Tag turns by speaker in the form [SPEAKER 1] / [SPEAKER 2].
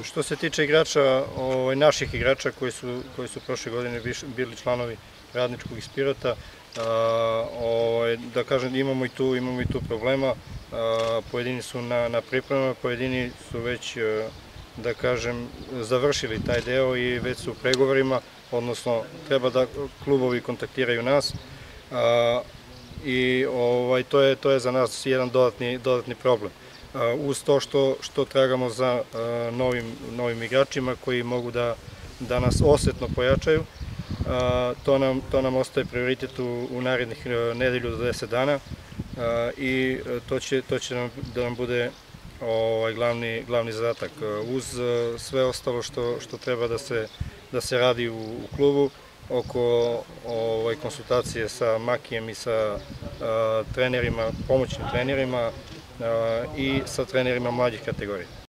[SPEAKER 1] Što se tiče igrača, naših igrača koji su prošle godine bili članovi Radničkog iz Pirota, da kažem imamo i tu problema, pojedini su na pripremama, pojedini su već, da kažem, završili taj deo i već su u pregovorima, odnosno treba da klubovi kontaktiraju nas i to je za nas jedan dodatni problem. Uz to što tragamo za novim igračima koji mogu da nas osetno pojačaju, to nam ostaje prioritet u narednih nedelju do 10 dana i to će da nam bude glavni zadatak. Uz sve ostalo što treba da se radi u klubu, oko konsultacije sa Makijem i sa trenerima, pomoćnim trenerima i sa trenerima mlađih kategorija.